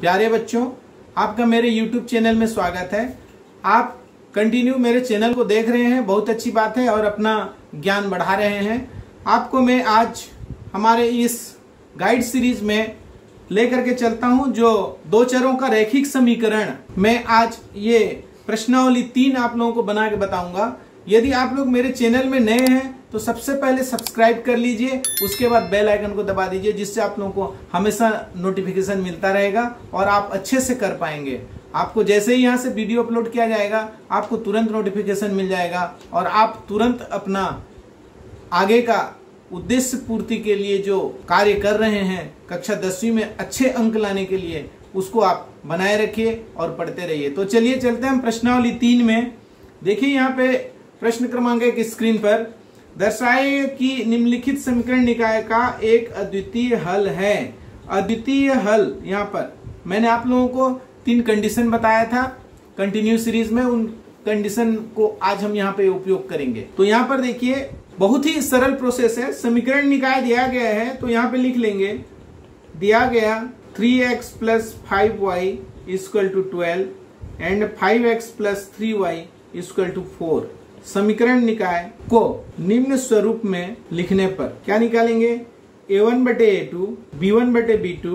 प्यारे बच्चों, आपका मेरे YouTube चैनल में स्वागत है। आप कंटिन्यू मेरे चैनल को देख रहे हैं, बहुत अच्छी बात है, और अपना ज्ञान बढ़ा रहे हैं। आपको मैं आज हमारे इस गाइड सीरीज में लेकर के चलता हूं, जो दो चरों का रैखिक समीकरण। मैं आज ये प्रश्नावली 3 आप लोगों को बना के बताऊंगा। यदि आप लोग मेरे चैनल में नए हैं तो सबसे पहले सब्सक्राइब कर लीजिए, उसके बाद बेल आइकन को दबा दीजिए, जिससे आप लोगों को हमेशा नोटिफिकेशन मिलता रहेगा और आप अच्छे से कर पाएंगे। आपको जैसे ही यहाँ से वीडियो अपलोड किया जाएगा आपको तुरंत नोटिफिकेशन मिल जाएगा और आप तुरंत अपना आगे का उद्देश्य पूर्ति के लिए जो कार्य कर रहे हैं, कक्षा 10वीं में अच्छे अंक लाने के लिए, उसको आप बनाए रखिए और पढ़ते रहिए। तो चलिए चलते हैं हम प्रश्नावली 3 में। देखिए यहाँ पे प्रश्न क्रमांक 1 स्क्रीन पर, दर्शाए कि निम्नलिखित समीकरण निकाय का एक अद्वितीय हल है। अद्वितीय हल, यहाँ पर मैंने आप लोगों को 3 कंडीशन बताया था कंटिन्यू सीरीज में, उन कंडीशन को आज हम यहाँ पे उपयोग करेंगे। तो यहाँ पर देखिए बहुत ही सरल प्रोसेस है। समीकरण निकाय दिया गया है तो यहाँ पे लिख लेंगे, दिया गया 3x + 5y = 12 and 5x + 3y = 4। समीकरण निकाय को निम्न स्वरूप में लिखने पर क्या निकालेंगे? a1/a2, b1/b2,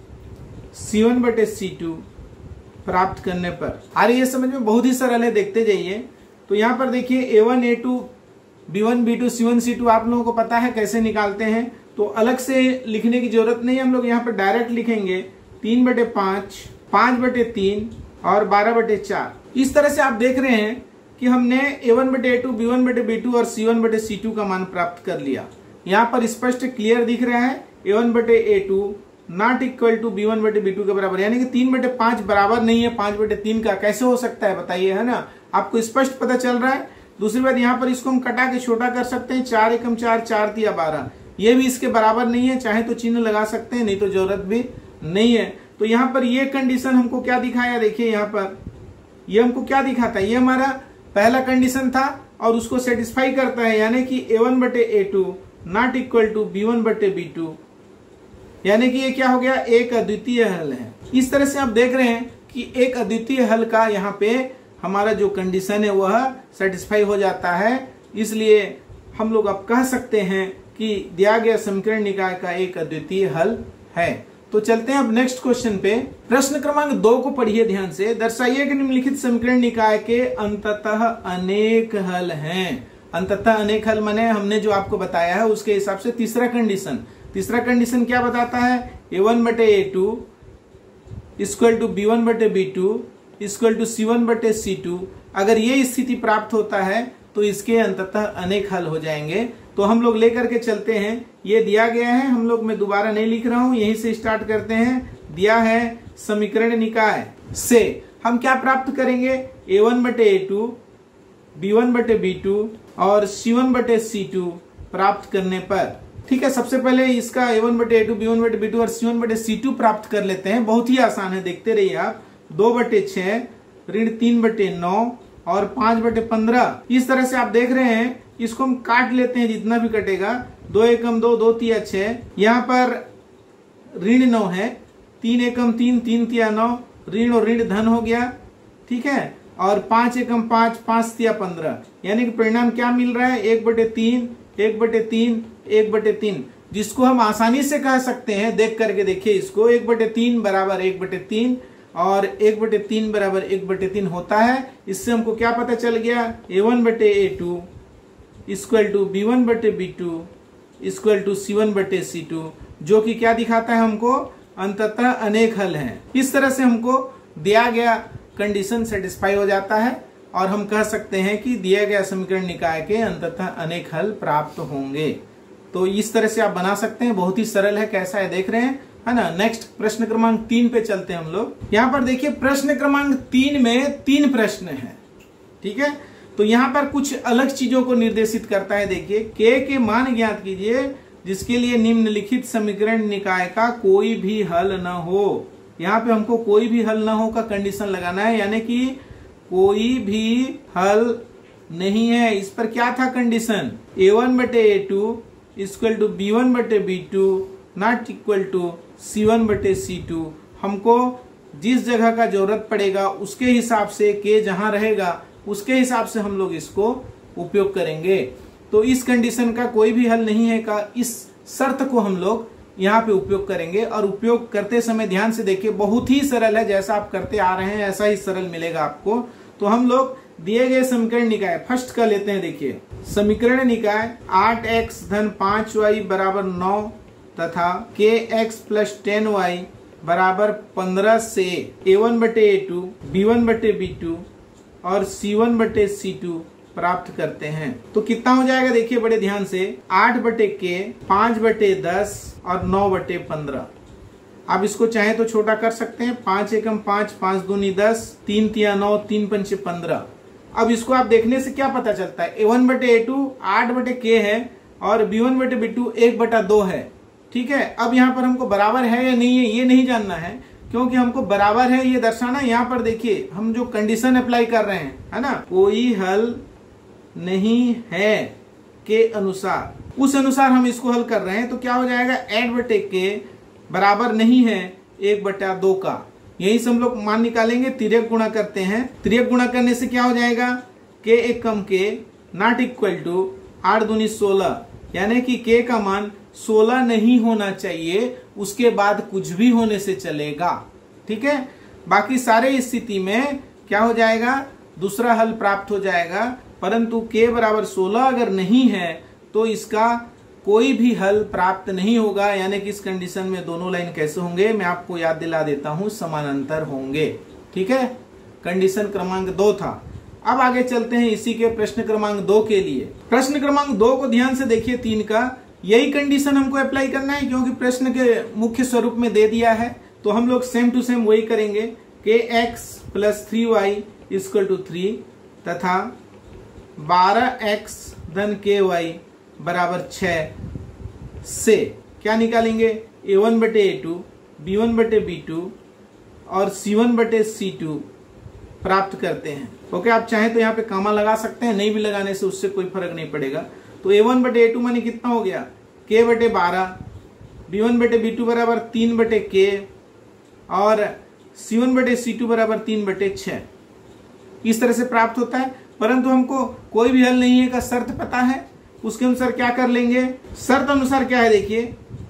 c1/c2 प्राप्त करने पर। अरे ये समझ में बहुत ही सरल है, देखते जाइए। तो यहाँ पर देखिए a1, a2, b1, b2, c1, c2 आप लोगों को पता है कैसे निकालते हैं, तो अलग से लिखने की जरूरत नहीं है। हम लोग यहाँ पर डायरेक्ट लिखेंगे 3/5, 5/3 और 12/4। इस तरह से आप देख रहे हैं कि हमने a1/a2, b1/b2 और c1/c2 का मान प्राप्त कर लिया। यहाँ पर स्पष्ट क्लियर दिख रहा है a1/a2 not equal to b1/b2 के बराबर, यानी कि 3/5 बराबर नहीं है 5/3 का। कैसे हो सकता है बताइए, है ना? आपको स्पष्ट पता चल रहा है। दूसरी बात, यहाँ पर इसको हम कटा के छोटा कर सकते हैं। 4 एकम 4, 4 तिया 12, ये भी इसके बराबर नहीं है। चाहे तो चिन्ह लगा सकते हैं, नहीं तो जरूरत भी नहीं है। तो यहाँ पर ये कंडीशन हमको क्या दिखाया, देखिए यहाँ पर ये हमको क्या दिखाता है, ये हमारा पहला कंडीशन था और उसको सेटिस्फाई करता है, यानी कि a1/a2 not equal to b1/b2, यानी कि ये क्या हो गया, एक अद्वितीय हल है। इस तरह से आप देख रहे हैं कि एक अद्वितीय हल का यहाँ पे हमारा जो कंडीशन है वह सेटिस्फाई हो जाता है। इसलिए हम लोग अब कह सकते हैं कि दिया गया समीकरण निकाय का एक अद्वितीय हल है। तो चलते हैं अब नेक्स्ट क्वेश्चन पे। प्रश्न क्रमांक 2 को पढ़िए ध्यान से। दर्शाइए कि निम्नलिखित समीकरण निकाय के अंततः अनेक हल हैं। अंततः अनेक हल माने हमने जो आपको बताया है उसके हिसाब से तीसरा कंडीशन क्या बताता है, a1/a2 = b1/b2 = c1/c2। अगर ये स्थिति प्राप्त होता है तो इसके अंततः अनेक हल हो जाएंगे। तो हम लोग लेकर के चलते हैं। ये दिया गया है, हम लोग, मैं दोबारा नहीं लिख रहा हूं, यहीं से स्टार्ट करते हैं। दिया है समीकरण निकाय से हम क्या प्राप्त करेंगे, a1/a2, b1/b2 और c1/c2 प्राप्त करने पर। ठीक है, सबसे पहले इसका a1/a2, b1/b2 और c1/c2 प्राप्त कर लेते हैं। बहुत ही आसान है, देखते रहिए आप। 2/6 ऋण 3/9 और 5/15। इस तरह से आप देख रहे हैं। इसको हम काट लेते हैं, जितना भी कटेगा। 2 एकम 2, 2 तिया 6, यहाँ पर ऋण 9 है। 3 एकम 3, 3 तिया 9, ऋण और ऋण धन हो गया। ठीक है, और 5 एकम 5, 5 तिया 15, यानी कि परिणाम क्या मिल रहा है, 1/3, 1/3, 1/3, जिसको हम आसानी से कह सकते हैं। देख करके देखिए इसको, 1/3 बराबर 1/3 और 1/3 बराबर 1/3 होता है। इससे हमको क्या पता चल गया, a1/a2 = b1/b2 = c1/c2, जो कि क्या दिखाता है हमको, अंततः अनेक हल हैं। इस तरह से हमको दिया गया कंडीशन सेटिस्फाई हो जाता है और हम कह सकते हैं कि दिया गया समीकरण निकाय के अंततः अनेक हल प्राप्त होंगे। तो इस तरह से आप बना सकते हैं, बहुत ही सरल है। कैसा है देख रहे हैं, है ना? नेक्स्ट प्रश्न क्रमांक 3 पे चलते हैं हम लोग। यहाँ पर देखिए प्रश्न क्रमांक 3 में 3 प्रश्न हैं। ठीक है, तो यहाँ पर कुछ अलग चीजों को निर्देशित करता है। देखिए, k के मान ज्ञात कीजिए जिसके लिए निम्नलिखित समीकरण निकाय का कोई भी हल न हो। यहाँ पे हमको कोई भी हल न हो का कंडीशन लगाना है, यानी कि कोई भी हल नहीं है। इस पर क्या था condition, a1/a2 = b1/b2 not equal to c1/c2। हमको जिस जगह का जरूरत पड़ेगा उसके हिसाब से k जहां रहेगा उसके हिसाब से हम लोग इसको उपयोग करेंगे। तो इस कंडीशन का कोई भी हल नहीं है का इस शर्त को हम लोग यहाँ पे उपयोग करेंगे। और उपयोग करते समय ध्यान से देखिए, बहुत ही सरल है, जैसा आप करते आ रहे हैं ऐसा ही सरल मिलेगा आपको। तो हम लोग दिए गए समीकरण निकाय फर्स्ट का लेते हैं। देखिए समीकरण निकाय 8x धन 5y बराबर 9 तथा kx प्लस 10y बराबर 15 से a1 बटे a2 b1 बटे b2 और c1 बटे c2 प्राप्त करते हैं। तो कितना हो जाएगा देखिए बड़े ध्यान से, 8 बटे k 5 बटे 10 और 9 बटे 15। आप इसको चाहे तो छोटा कर सकते हैं, 5 एकम 5, 5 दूनी 10, 3 तिया 9, 3 पंचे 15। अब इसको आप देखने से क्या पता चलता है, a1 बटे a2 8 बटे k है और b1 बटे b2 1 बटा 2 है। ठीक है, अब यहाँ पर हमको बराबर है या नहीं है ये नहीं जानना है, क्योंकि हमको बराबर है ये दर्शाना। यहाँ पर देखिए हम जो कंडीशन अप्लाई कर रहे हैं, है ना, कोई हल नहीं है के अनुसार, उस अनुसार हम इसको हल कर रहे हैं। तो क्या हो जाएगा, 8 बटे k बराबर नहीं है 1 बटा 2 का। यही से हम लोग मान निकालेंगे, तिर्यक गुणा करते हैं। तिर्यक गुणा करने से क्या हो जाएगा, k एक कम k नॉट इक्वल टू 8 दूनी 16, यानी कि k का मान 16 नहीं होना चाहिए, उसके बाद कुछ भी होने से चलेगा। ठीक है, बाकी सारे स्थिति में क्या हो जाएगा, दूसरा हल प्राप्त हो जाएगा। परंतु k बराबर 16 अगर नहीं है तो इसका कोई भी हल प्राप्त नहीं होगा। यानी कि इस कंडीशन में दोनों लाइन कैसे होंगे, मैं आपको याद दिला देता हूं, समानांतर होंगे। ठीक है, कंडीशन क्रमांक 2 था। अब आगे चलते हैं इसी के प्रश्न क्रमांक 2 के लिए। प्रश्न क्रमांक 2 को ध्यान से देखिए, 3 का यही कंडीशन हमको अप्लाई करना है, क्योंकि प्रश्न के मुख्य स्वरूप में दे दिया है। तो हम लोग सेम टू सेम वही करेंगे, kx plus 3y equal to 3 तथा 12x धन ky बराबर 6 से क्या निकालेंगे, a1 बटे a2 b1 बटे b2 और c1 बटे c2 प्राप्त करते हैं। ओके, आप चाहें तो यहाँ पे कामा लगा सकते हैं, नहीं भी लगाने से उससे कोई फर्क नहीं पड़ेगा। तो a1 बटे a2 माने कितना हो गया, k बटे 12, b1 बटे b2 बराबर 3 बटे k और c1 बटे c2 बराबर 3 बटे 6। इस तरह से प्राप्त होता है। परंतु हमको कोई भी हल नहीं है का शर्त पता है, उसके अनुसार क्या कर लेंगे, शर्त अनुसार क्या है देखिए,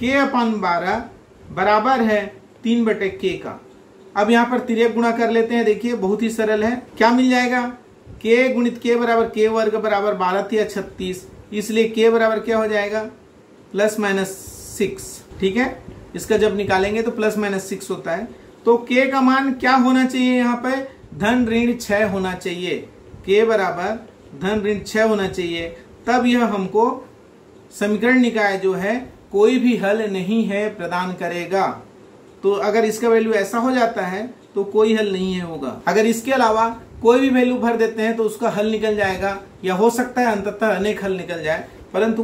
k/12 बराबर है 3 बटे k का। अब यहाँ पर तिर्यक गुणा कर लेते हैं। देखिए बहुत ही सरल है, क्या मिल जाएगा, k गुणित k बराबर k वर्ग बराबर 12 या 36, इसलिए k बराबर क्या हो जाएगा, प्लस माइनस 6। ठीक है, इसका जब निकालेंगे तो प्लस माइनस 6 होता है। तो k का मान क्या होना चाहिए, यहाँ पे धन ऋण 6 होना चाहिए, k बराबर धन ऋण 6 होना चाहिए। तब यह हमको समीकरण निकाय जो है कोई भी हल नहीं है प्रदान करेगा। तो अगर इसका वैल्यू ऐसा हो जाता है तो कोई हल नहीं है होगा। अगर इसके अलावा कोई भी वैल्यू भर देते हैं तो उसका हल निकल जाएगा, या हो सकता है अंततः अनेक हल निकल जाए। परंतु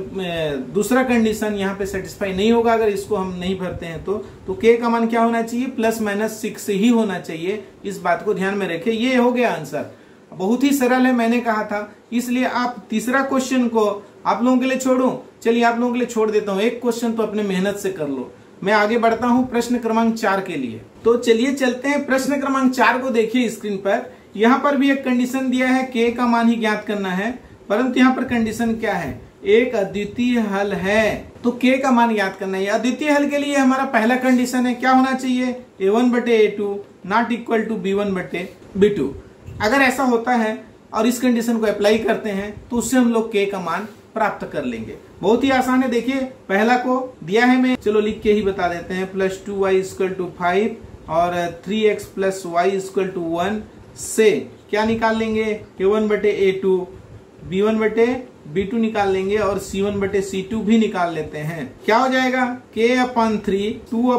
दूसरा कंडीशन यहाँ पे सेटिस्फाई नहीं होगा अगर इसको हम नहीं भरते हैं तो k का मान क्या होना चाहिए, प्लस माइनस 6 ही होना चाहिए। इस बात को ध्यान में रखें। ये हो गया आंसर, बहुत ही सरल है, मैंने कहा था। इसलिए आप तीसरा क्वेश्चन को आप लोगों के लिए छोड़ूं, चलिए आप लोगों के लिए छोड़ देता हूं। एक क्वेश्चन तो अपने मेहनत से कर लो। मैं आगे बढ़ता हूं प्रश्न क्रमांक 4 के लिए। तो चलिए चलते हैं प्रश्न क्रमांक 4 को। देखिए स्क्रीन पर, यहाँ पर भी एक कंडीशन दिया है, k का मान ही ज्ञात करना है। परंतु यहाँ पर कंडीशन क्या है, एक अद्वितीय हल है, तो k का मान ज्ञात करना है। अद्वितीय हल के लिए हमारा पहला कंडीशन है, क्या होना चाहिए, a1 बटे a2 not equal to b1 बटे b2। अगर ऐसा होता है और इस कंडीशन को अप्लाई करते हैं तो उससे हम लोग k का मान प्राप्त कर लेंगे। बहुत ही आसान है। देखिए पहला को दिया है, मैं चलो लिख के ही बता देते हैं, प्लस 2y इक्वल टू 5 और 3x plus y equal to 1 से क्या निकाल लेंगे, a1 बटे a2 b1 बटे b2 निकाल लेंगे और c1 बटे c2 भी निकाल लेते हैं। क्या हो जाएगा, k/3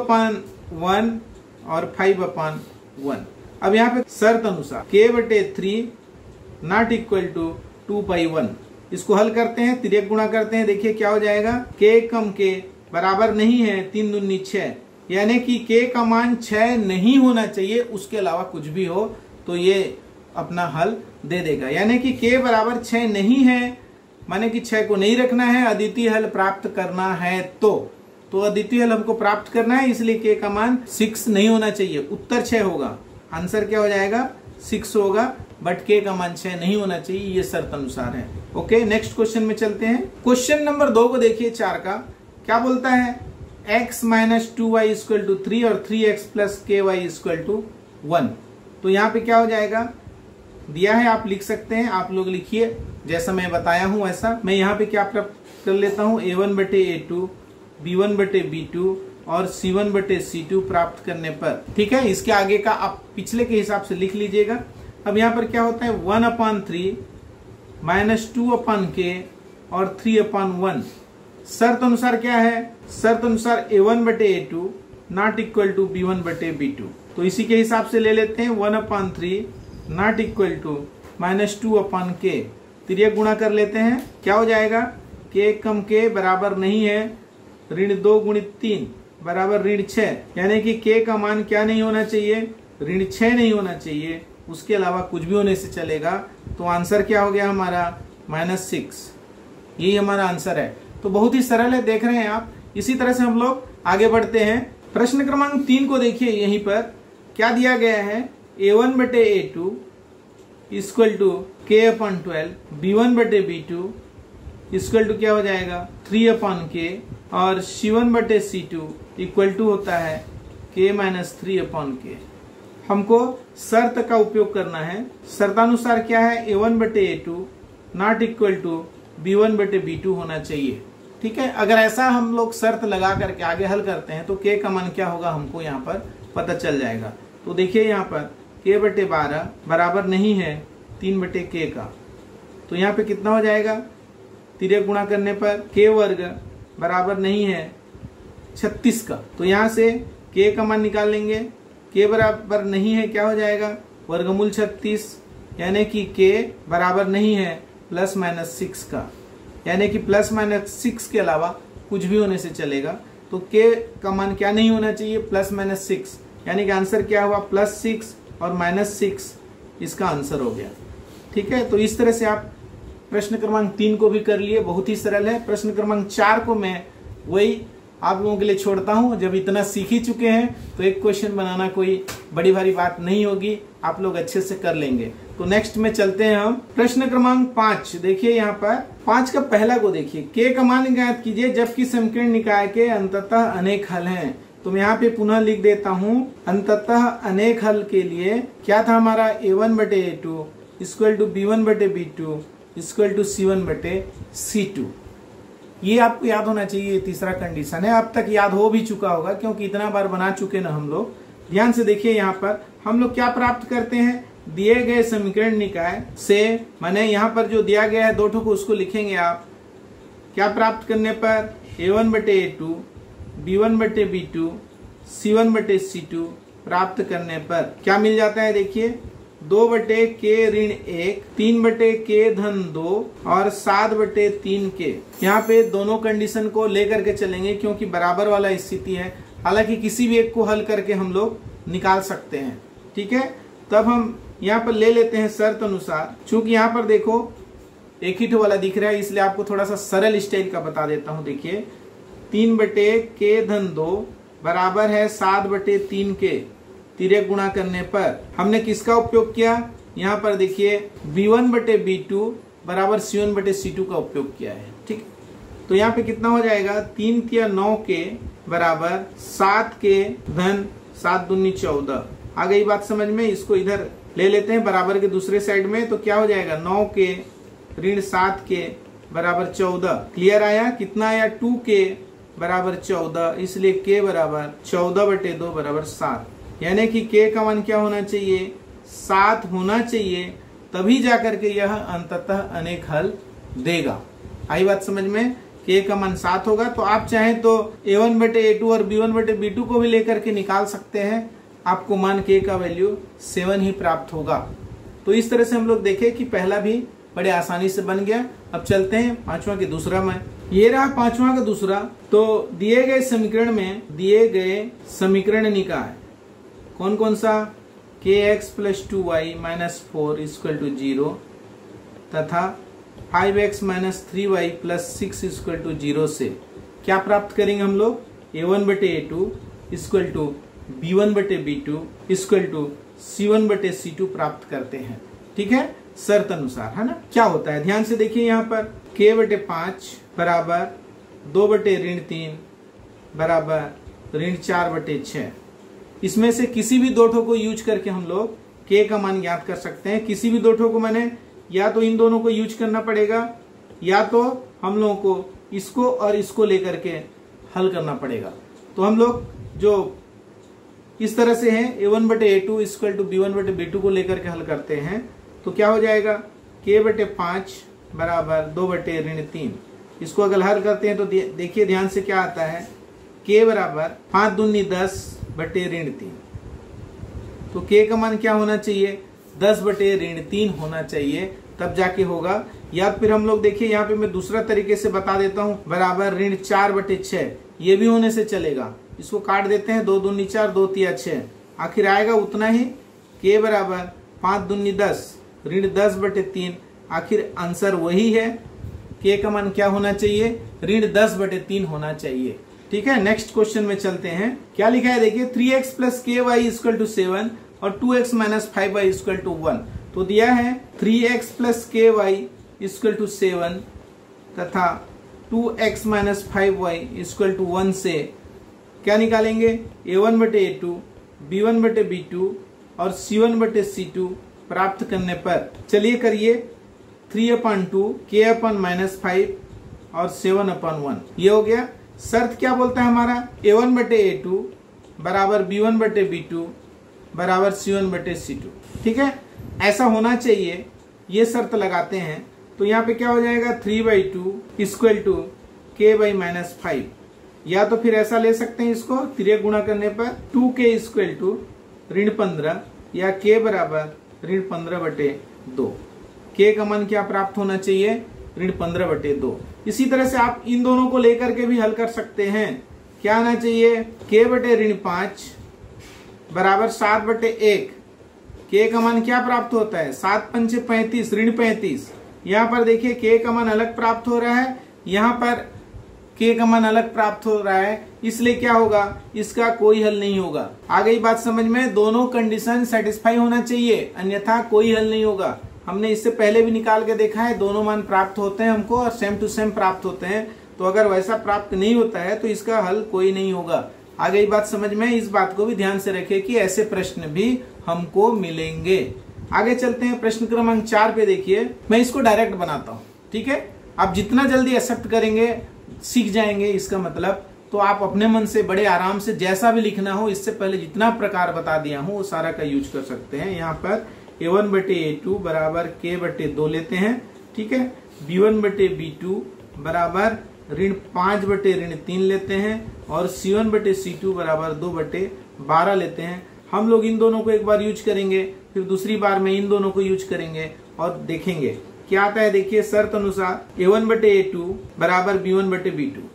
2/1 और 5/1। अब यहाँ पे शर्त अनुसार k बटे 3 नॉट इक्वल टू 2/1, इसको हल करते हैं, तिर्यक गुणा करते हैं। देखिए क्या हो जाएगा, k कम k बराबर नहीं है 3 दूनी 6, यानी कि k का मान 6 नहीं होना चाहिए, उसके अलावा कुछ भी हो तो ये अपना हल दे देगा। यानी कि k बराबर 6 नहीं है, माने कि 6 को नहीं रखना है, अद्वितीय हल प्राप्त करना है। तो तो अद्वितीय हल हमको प्राप्त करना है, इसलिए के का मान 6 नहीं होना चाहिए, उत्तर 6 होगा। आंसर क्या हो जाएगा 6 होगा, बट के का मान 6 नहीं होना चाहिए, ये शर्त अनुसार है। ओके, नेक्स्ट क्वेश्चन में चलते हैं। क्वेश्चन नंबर 2 को देखिए 4 का, क्या बोलता है x minus 2y equal to 3 और 3x plus ky equal to 1। तो यहाँ पे क्या हो जाएगा, दिया है, आप लिख सकते हैं, आप लोग लिखिए जैसा मैं बताया हूं वैसा। मैं यहाँ पे क्या प्राप्त कर लेता हूँ, a1 बटे a2, b1 बटे b2 और c1 बटे c2 प्राप्त करने पर, ठीक है। इसके आगे का आप पिछले के हिसाब से लिख लीजिएगा। अब यहाँ पर क्या होता है 1/3 माइनस 2/k और 3/1। शर्त अनुसार क्या है, शर्त अनुसार a1 बटे a2 not equal to b1 बटे b2। तो इसी के हिसाब से ले लेते हैं 1/3 not equal to minus 2/k, तिर्यक गुणा कर लेते हैं, क्या हो जाएगा k कम k बराबर नहीं है ऋण 2 गुणित 3 बराबर ऋण 6, यानी कि k का मान क्या नहीं होना चाहिए, ऋण 6 नहीं होना चाहिए, उसके अलावा कुछ भी होने से चलेगा। तो आंसर क्या हो गया हमारा -6, यही हमारा आंसर है। तो बहुत ही सरल है, देख रहे हैं आप। इसी तरह से हम लोग आगे बढ़ते हैं। प्रश्न क्रमांक 3 को देखिए, यहीं पर क्या दिया गया है a1 बटे a2 equal to k/12, b1 बटे b2 इक्वल टू क्या हो जाएगा 3/k और c1 बटे c2 इक्वल टू होता है k माइनस 3/k। हमको शर्त का उपयोग करना है। शर्तानुसार क्या है a1 बटे a2 not equal to b1 बटे b2 होना चाहिए, ठीक है। अगर ऐसा हम लोग शर्त लगा करके आगे हल करते हैं तो k का मान क्या होगा हमको यहाँ पर पता चल जाएगा। तो देखिए यहाँ पर k बटे 12 बराबर नहीं है 3 बटे k का, तो यहाँ पे कितना हो जाएगा, तिर्यक गुणा करने पर k वर्ग बराबर नहीं है 36 का। तो यहाँ से k का मान निकाल लेंगे, k बराबर नहीं है, क्या हो जाएगा वर्गमूल 36, यानी कि k बराबर नहीं है +-6 का, यानी कि +-6 के अलावा कुछ भी होने से चलेगा। तो k का मान क्या नहीं होना चाहिए, +-6, यानी कि आंसर क्या हुआ +6 और -6, इसका आंसर हो गया, ठीक है। तो इस तरह से आप प्रश्न क्रमांक 3 को भी कर लिए, बहुत ही सरल है। प्रश्न क्रमांक 4 को मैं वही आप लोगों के लिए छोड़ता हूं, जब इतना सीख ही चुके हैं तो एक क्वेश्चन बनाना कोई बड़ी भारी बात नहीं होगी, आप लोग अच्छे से कर लेंगे। तो नेक्स्ट में चलते हैं हम प्रश्न क्रमांक 5। देखिए यहाँ पर 5 का पहला को देखिए, k का मान ज्ञात कीजिए जबकि समीकरण निकाय के अंततः अनेक हल हैं। तो मैं यहाँ पे पुनः लिख देता हूँ, अंततः अनेक हल के लिए क्या था हमारा a1 बटे a2 इक्वल टू b1 बटे b2 इक्वल टू c1 बटे c2। ये आपको याद होना चाहिए, ये तीसरा कंडीशन है। अब तक याद हो भी चुका होगा क्योंकि इतना बार बना चुके ना हम लोग। ध्यान से देखिए, यहाँ पर हम लोग क्या प्राप्त करते हैं, दिए गए समीकरण निकाय से, माने यहाँ पर जो दिया गया है 2 ठो को उसको लिखेंगे आप, क्या प्राप्त करने पर a1 बटे a2 b1 बटे b2 c1 बटे c2 प्राप्त करने पर क्या मिल जाता है, देखिए 2 बटे k ऋण 1, 3 बटे k धन 2 और 7 बटे 3k। यहाँ पे दोनों कंडीशन को लेकर के चलेंगे क्योंकि बराबर वाला स्थिति है। हालांकि किसी भी एक को हल करके हम लोग निकाल सकते हैं, ठीक है। तब हम यहाँ पर ले लेते हैं शर्त अनुसार। चूंकि यहाँ पर देखो एक ही ठो वाला दिख रहा है, इसलिए आपको थोड़ा सा सरल स्टाइल का बता देता हूँ। देखिए 3 बटे k धन 2 बराबर है 7 बटे 3k, तिर्यक गुणा करने पर हमने किसका उपयोग किया, यहाँ पर देखिए b1 बटे b2 बराबर c1 बटे c2 का उपयोग किया है, ठीक। तो यहाँ पे कितना हो जाएगा 3 तिया 9k बराबर 7k धन 7 दूनी 14। आ गई बात समझ में। इसको इधर ले लेते हैं बराबर के दूसरे साइड में, तो क्या हो जाएगा 9k ऋण 7k बराबर 14। क्लियर आया, कितना आया 2k बराबर 14, इसलिए k बराबर 14 बटे 2 बराबर 7, यानी कि k का मान क्या होना चाहिए 7 होना चाहिए, तभी जाकर के यह अंततः अनेक हल देगा। आई बात समझ में, k का मान 7 होगा। तो आप चाहें तो a1 बटे a2 और b1 बटे b2 को भी लेकर के निकाल सकते हैं, आपको मान k का वैल्यू 7 ही प्राप्त होगा। तो इस तरह से हम लोग देखें कि पहला भी बड़े आसानी से बन गया। अब चलते हैं 5वां के दूसरा में। ये रहा 5वां का दूसरा। तो दिए गए समीकरण में दिए गए समीकरण निकाय कौन कौन सा, kx plus 2y minus 4 equal to 0 तथा 5x minus 3y plus 6 equal to 0 से क्या प्राप्त करेंगे हम लोग, A1 बटे A2 इक्वल टू B1 बटे B2 इक्वल टू C1 बटे C2 प्राप्त करते हैं। ठीक है, शर्त अनुसार, है ना। क्या होता है ध्यान से देखिए, यहाँ पर K बटे 5 बराबर 2 बटे ऋण 3 बराबर ऋण 4 बटे 6। इसमें से किसी भी दो ठो को यूज करके हम लोग K का मान ज्ञात कर सकते हैं। किसी भी दो ठो को मैंने या तो इन दोनों को यूज करना पड़ेगा या तो हम लोगों को इसको और इसको लेकर के हल करना पड़ेगा। तो हम लोग जो इस तरह से है A1 बटे A2 इक्वल टू B1 बटे B2 को लेकर के हल करते हैं तो क्या हो जाएगा, K बटे 5 बराबर 2 बटे ऋण 3। इसको अगर हल करते हैं तो देखिए ध्यान से क्या आता है, K बराबर 5 दूनी 10 बटे ऋण 3। तो K का मान क्या होना चाहिए, 10 बटे ऋण 3 होना चाहिए, तब जाके होगा। या फिर हम लोग देखिए यहाँ पे मैं दूसरा तरीके से बता देता हूँ, बराबर ऋण 4 बटे 6, ये भी होने से चलेगा। इसको काट देते हैं, 2 दूनी 4 2 तिया 6, आखिर आएगा उतना ही। K बराबर 5 दूनी 10 ऋण 10 बटे 3, आखिर आंसर वही है। K का मान क्या होना चाहिए, ऋण 10 बटे 3 होना चाहिए। ठीक है, नेक्स्ट क्वेश्चन में चलते हैं। क्या लिखा है देखिए, 3x plus KY equal to 7 और 2x minus 5y equal to 1। तो दिया है 3x plus KY equal to 7 तथा 2x minus 5y equal to 1 से क्या निकालेंगे, A1 बटे A2 B1 बटे B2 और C1 बटे C2 प्राप्त करने पर चलिए करिए 3/2 K/-5 और 7/1। ये हो गया। शर्त क्या बोलता है हमारा, A1 बटे A2 बराबर B1 बटे B2 बराबर C1 बटे C2। ठीक है, ऐसा होना चाहिए, ये शर्त लगाते हैं। तो यहाँ पे क्या हो जाएगा, 3/2 इक्वल टू K/-5। या तो फिर ऐसा ले सकते हैं, इसको तिर्यक गुणा करने पर 2K इक्वल टू ऋण 15 या K बराबर ऋण 15 बटे 2। K का मान क्या प्राप्त होना चाहिए, ऋण 15 बटे 2। इसी तरह से आप इन दोनों को लेकर के भी हल कर सकते हैं। क्या आना चाहिए, K बटे ऋण 5 बराबर 7 बटे 1। K का मान क्या प्राप्त होता है, 7 पंचे 35 ऋण 35। यहाँ पर देखिए K का मान अलग प्राप्त हो रहा है, यहाँ पर K का मान अलग प्राप्त हो रहा है, इसलिए क्या होगा, इसका कोई हल नहीं होगा। आ गई बात समझ में, दोनों कंडीशन सेटिस्फाई होना चाहिए, अन्यथा कोई हल नहीं होगा। हमने इससे पहले भी निकाल के देखा है, दोनों मान प्राप्त होते हैं हमको और सेम टू सेम प्राप्त होते हैं। तो अगर वैसा प्राप्त नहीं होता है तो इसका हल कोई नहीं होगा। आ गई बात समझ में, इस बात को भी ध्यान से रखें कि ऐसे प्रश्न भी हमको मिलेंगे। आगे चलते हैं, प्रश्न क्रमांक 4 पे देखिए, मैं इसको डायरेक्ट बनाता हूँ। ठीक है, आप जितना जल्दी एक्सेप्ट करेंगे सीख जाएंगे, इसका मतलब तो आप अपने मन से बड़े आराम से जैसा भी लिखना हो, इससे पहले जितना प्रकार बता दिया हूँ वो सारा का यूज कर सकते हैं। यहाँ पर A1 बटे A2 बराबर K बटे 2 लेते हैं। ठीक है, B1 बटे B2 बराबर ऋण 5 बटे ऋण 3 लेते हैं और C1 बटे C2 बराबर 2 बटे 12 लेते हैं। हम लोग इन दोनों को एक बार यूज करेंगे, फिर दूसरी बार में इन दोनों को यूज करेंगे और देखेंगे क्या आता है। देखिए शर्त अनुसार A1 बटे A2 बराबर B1 बटे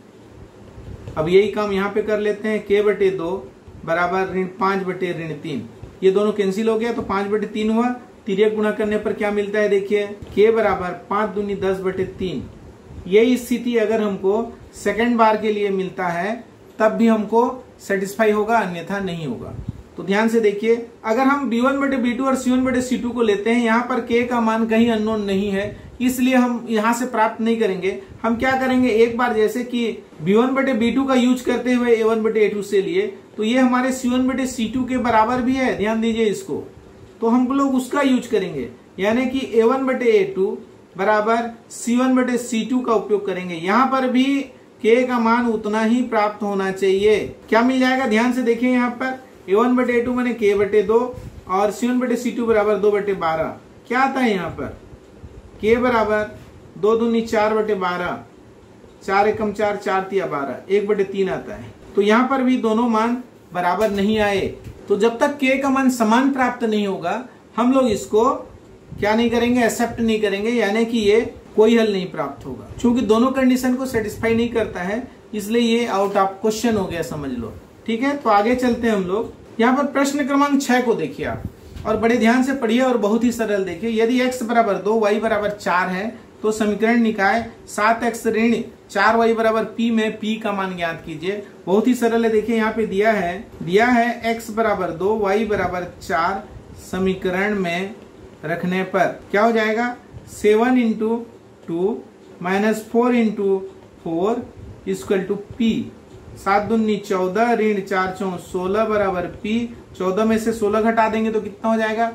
B2। अब यही काम यहाँ पे कर लेते हैं, K बटे 2 बराबर ऋण 5 बटे ऋण 3। ये दोनों कैंसिल हो गया तो 5 बटे 3 हुआ। तिर्यक गुणा करने पर क्या मिलता है, देखिए K बराबर 5 दूनी 10 बटे 3। यही स्थिति अगर हमको सेकंड बार के लिए मिलता है तब भी हमको सेटिस्फाई होगा, अन्यथा नहीं होगा। तो ध्यान से देखिए, अगर हम B1 बटे B2 और C1 बटे C2 को लेते हैं, यहाँ पर K का मान कहीं अननोन नहीं है, इसलिए हम यहाँ से प्राप्त नहीं करेंगे। हम क्या करेंगे, एक बार जैसे कि B1 बटे B2 का यूज करते हुए A1 बटे A2 से लिए, तो ये हमारे C1 बटे C2 के बराबर भी है, ध्यान दीजिए इसको, तो हम लोग उसका यूज करेंगे, यानी कि A1 बटे A2 बराबर C1 बटे C2 का उपयोग करेंगे। यहाँ पर भी K का मान उतना ही प्राप्त होना चाहिए। क्या मिल जाएगा, ध्यान से देखिए, यहाँ पर A1 बटे A2 मैंने K बटे 2 और C1 बटे C2 बराबर 2 बटे 12। क्या आता है यहाँ पर, K बराबर 2 दूनी 4 बटे 12, 4 एकम 4, 4 तिया 12, 1 बटे 3 आता है। तो यहाँ पर भी दोनों मान बराबर नहीं आए। तो जब तक K का मान समान प्राप्त नहीं होगा, हम लोग इसको क्या नहीं करेंगे, एक्सेप्ट नहीं करेंगे, यानी कि ये कोई हल नहीं प्राप्त होगा। क्योंकि दोनों कंडीशन को सेटिस्फाई नहीं करता है, इसलिए ये आउट ऑफ क्वेश्चन हो गया, समझ लो। ठीक है, तो आगे चलते हैं हम लोग। यहाँ पर प्रश्न क्रमांक 6 को देखिए आप, और बड़े ध्यान से पढ़िए और बहुत ही सरल देखिए। यदि x बराबर 2 y बराबर 4 है तो समीकरण निकाय 7x ऋण 4y बराबर p में p का मान ज्ञात कीजिए। बहुत ही सरल है, देखिए यहाँ पे दिया है x बराबर 2 y बराबर 4 समीकरण में रखने पर क्या हो जाएगा 7 into 2 minus 4 into 4 equal to p। 7 दूनी 14 ऋण 4 चौं 16 बराबर p। 14 में से 16 घटा देंगे तो कितना हो जाएगा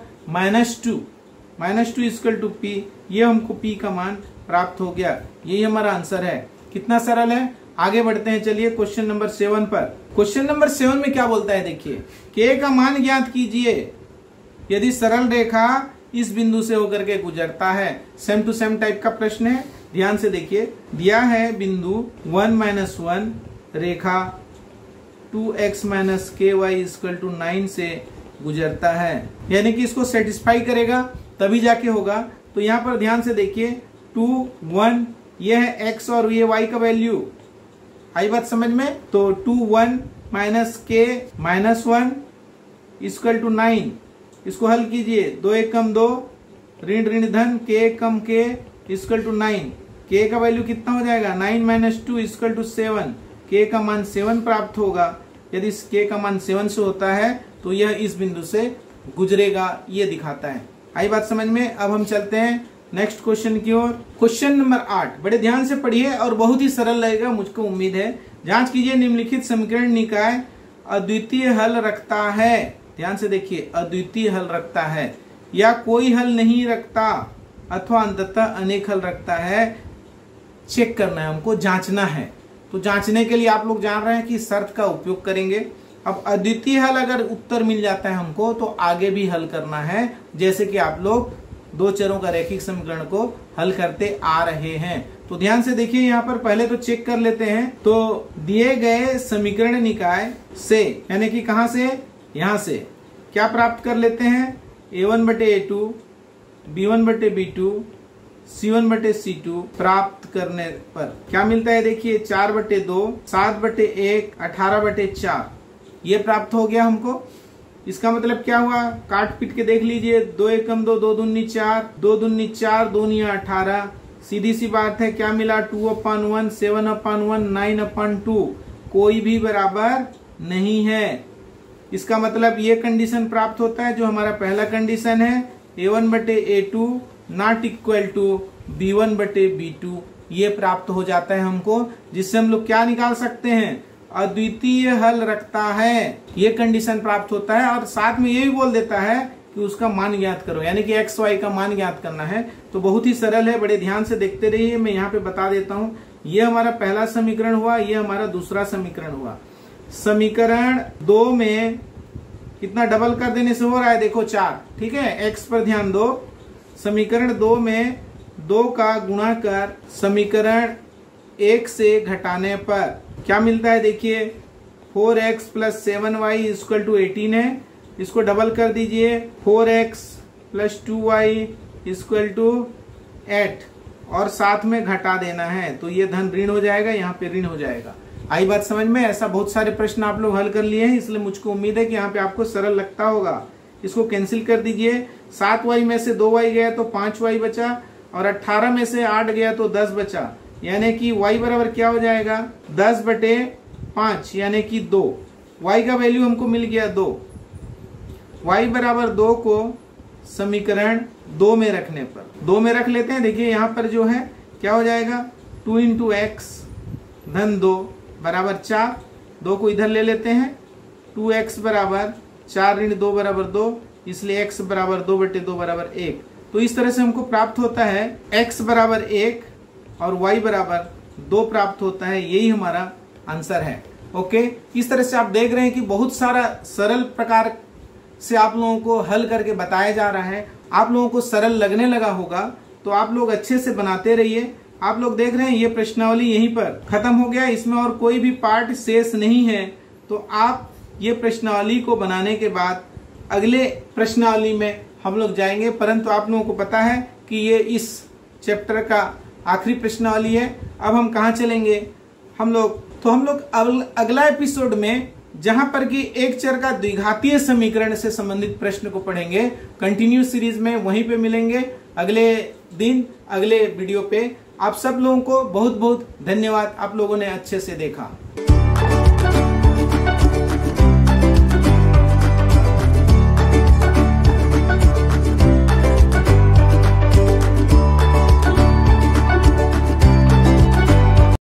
-2 इक्वल टू p। ये हमको p का मान प्राप्त हो गया। यही हमारा आंसर है। कितना सरल है। आगे बढ़ते हैं, चलिए क्वेश्चन नंबर 7 पर। क्वेश्चन नंबर 7 में क्या बोलता है, देखिए k का मान ज्ञात कीजिए यदि सरल रेखा इस बिंदु से होकर के गुजरता है। सेम टू सेम टाइप का प्रश्न है, ध्यान से देखिए। दिया है बिंदु 1-1 रेखा 2x - ky = 9 से गुजरता है, यानी कि इसको सेटिस्फाई करेगा तभी जाके होगा। तो यहाँ पर ध्यान से देखिए 2, 1 ये है x और ये y का वैल्यू। आई बात समझ में। तो 2, 1 - k - 1 = 9। इसको हल कीजिए। 2 1 कम 2 ऋण ऋण धन k कम k = 9। k का वैल्यू कितना हो जाएगा 9 - 2 = 7। k का मान 7 प्राप्त होगा। यदि k का मान 7 से होता है तो यह इस बिंदु से गुजरेगा, ये दिखाता है। आई बात समझ में। अब हम चलते हैं नेक्स्ट क्वेश्चन की ओर। क्वेश्चन नंबर 8 बड़े ध्यान से पढ़िए और बहुत ही सरल लगेगा, मुझको उम्मीद है। जांच कीजिए निम्नलिखित समीकरण निकाय अद्वितीय हल रखता है। ध्यान से देखिए, अद्वितीय हल रखता है या कोई हल नहीं रखता अथवा अंततः अनेक हल रखता है। चेक करना है हमको, जांचना है। तो जांचने के लिए आप लोग जान रहे हैं कि शर्त का उपयोग करेंगे। अब अद्वितीय हल अगर उत्तर मिल जाता है हमको तो आगे भी हल करना है, जैसे कि आप लोग दो चरों का रैखिक समीकरण को हल करते आ रहे हैं। तो ध्यान से देखिए, यहाँ पर पहले तो चेक कर लेते हैं। तो दिए गए समीकरण निकाय से, यानी कि कहां से, यहां से क्या प्राप्त कर लेते हैं a1/a2 b1/b2 c1/c2 प्राप्त करने पर क्या मिलता है, देखिए 4/2 7/1 18/4 ये प्राप्त हो गया हमको। इसका मतलब क्या हुआ, काट पीट के देख लीजिए। 2 1 कम 2 2 दूनी 4 2 दूनी 4 2 18। सीधी सी बात है, क्या मिला 2/1 7/1 9/2 कोई भी बराबर नहीं है। इसका मतलब ये कंडीशन प्राप्त होता है जो हमारा पहला कंडीशन है a1/a2 not equal to b1/b2 ये प्राप्त हो जाता है हमको, जिससे हम लोग क्या निकाल सकते हैं, अद्वितीय हल रखता है। ये कंडीशन प्राप्त होता है और साथ में ये भी बोल देता है कि उसका मान ज्ञात करो, यानी कि x y का मान ज्ञात करना है। तो बहुत ही सरल है, बड़े ध्यान से देखते रहिए। मैं यहाँ पे बता देता हूँ, ये हमारा पहला समीकरण हुआ, ये हमारा दूसरा समीकरण हुआ। समीकरण 2 में कितना डबल कर देने से हो रहा है, देखो 4, ठीक है। x पर ध्यान दो। समीकरण 2 में 2 का गुणा कर समीकरण 1 से घटाने पर क्या मिलता है, देखिए 4x + 7y = 18 है। इसको डबल कर दीजिए, 4x + 2y = 8 और साथ में घटा देना है, तो ये धन ऋण हो जाएगा, यहाँ पे ऋण हो जाएगा। आई बात समझ में। ऐसा बहुत सारे प्रश्न आप लोग हल कर लिए हैं, इसलिए मुझको उम्मीद है कि यहाँ पे आपको सरल लगता होगा। इसको कैंसिल कर दीजिए। 7y में से 2y गया तो 5y बचा और 18 में से 8 गया तो 10 बचा, यानी कि y बराबर क्या हो जाएगा 10/5 यानी कि 2। y का वैल्यू हमको मिल गया 2। y बराबर 2 को समीकरण 2 में रखने पर 2 में रख लेते हैं। देखिए यहाँ पर जो है क्या हो जाएगा 2 × x धन 2 बराबर 4। 2 को इधर ले लेते हैं। 2x बराबर 4 ऋण 2 बराबर 2, इसलिए x बराबर 2/2 बराबर 1। तो इस तरह से हमको प्राप्त होता है x बराबर 1 और y बराबर 2 प्राप्त होता है। यही हमारा आंसर है। ओके, इस तरह से आप देख रहे हैं कि बहुत सारा सरल प्रकार से आप लोगों को हल करके बताया जा रहा है। आप लोगों को सरल लगने लगा होगा तो आप लोग अच्छे से बनाते रहिए। आप लोग देख रहे हैं ये प्रश्नावली यहीं पर खत्म हो गया, इसमें और कोई भी पार्ट शेष नहीं है। तो आप ये प्रश्नावली को बनाने के बाद अगले प्रश्नावली में हम लोग जाएंगे, परंतु आप लोगों को पता है कि ये इस चैप्टर का आखिरी प्रश्नावली है। अब हम कहाँ चलेंगे, हम लोग अगला एपिसोड में जहां पर कि एक चर का द्विघातीय समीकरण से संबंधित प्रश्न को पढ़ेंगे। कंटिन्यू सीरीज में वहीं पे मिलेंगे अगले दिन अगले वीडियो पे। आप सब लोगों को बहुत बहुत धन्यवाद, आप लोगों ने अच्छे से देखा।